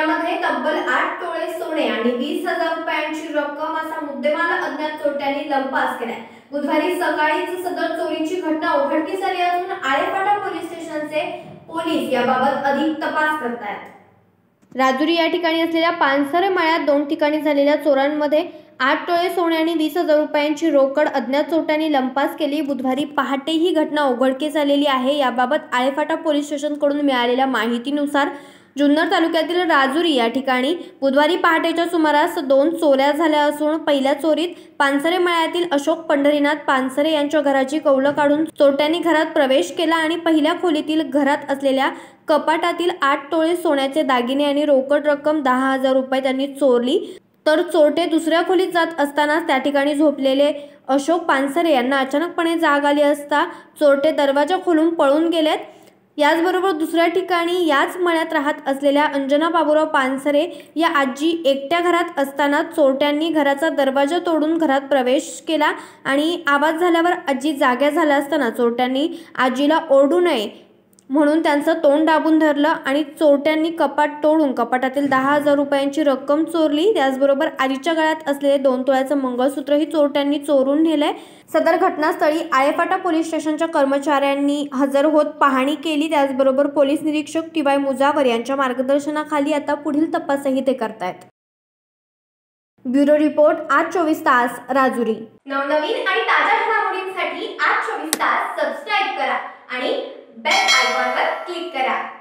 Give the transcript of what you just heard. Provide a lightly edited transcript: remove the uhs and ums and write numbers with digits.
यामध्ये तब्बल 8 तोळे सोने आणि 20,000 रुपयांची रक्कम असा मुद्देमाल अज्ञात चोरट्यांनी लंपास केलाय। बुधवारी सकाळीच सदर चोरीची घटना उघडकीस आली असून आळेफाटा पोलीस स्टेशनचे पोलीस याबाबत अधिक तपास करत आहेत। राजुरी या ठिकाणी असलेल्या पानसरे मळ्यात 2 ठिकाणी झालेल्या चोरांमध्ये 8 तोळे सोने आणि 20,000 रुपयांची रोकड अज्ञात चोरट्यांनी लंपास केली। बुधवारी पहाटे ही घटना उघडकीस आलेली आहे। याबाबत आळेफाटा पोलीस स्टेशनकडून मिळालेल्या माहितीनुसार जुन्नर तालुक्यातील राजुरी या ठिकाणी बुधवारी पहाटेच्या सुमारास 2 चोऱ्या झाल्या असून पहिल्या चोरीत पानसरे मळ्यातील अशोक पंढरीनाथ पानसरे यांच्या घराची कौलं काढून चोरट्यांनी घरात प्रवेश केला आणि पहिल्या खोलीतील घरात असलेल्या कपाटातील 8 तोळे सोन्याचे दागिने आणि रोकड रक्कम 10,000 रुपये त्यांनी चोरली। तर चोरटे दुसऱ्या खोलीत जात असताना त्या ठिकाणी झोपलेले अशोक पानसरे यांना अचानकपणे जाग आली असता चोरटे दरवाजा खोलून पळून गेलेत। याचबरोबर दुसऱ्या ठिकाणी याच मळ्यात राहत असलेल्या अंजना बाबूराव पानसरे या आजी एकट्या घरात असताना चोरट्यांनी घराचा दरवाजा तोडून घरात प्रवेश केला आणि आवाज झाल्यावर आजी जाग्या झाल्या असताना चोरट्यांनी आजीला ओरडू नये म्हणून त्यांचं तोंड दाबून धरलं आणि चोरट्यांनी कपाट तोडून कपाटातील 10,000 रुपयांची रक्कम चोरली। त्याचबरोबर आजीच्या गळ्यात असलेले 2 तोळ्याचं मंगळसूत्रही चोरट्यांनी चोरून नेलंय। सदर घटनास्थळी आळेफाटा पोलीस स्टेशनच्या कर्मचाऱ्यांनी हजर होत पाहणी केली। त्याचबरोबर पोलीस निरीक्षक टी.वाय. मुजावर यांच्या मार्गदर्शनाखाली आता पुढील तपासही ते करतायत। ब्युरो रिपोर्ट आज 24 तास राजुरी। नवनवीन आणि ताज्या घडामोडींसाठी आज 24 तास सबस्क्राइब करा आणि बेल आयकॉनवर क्लिक करा।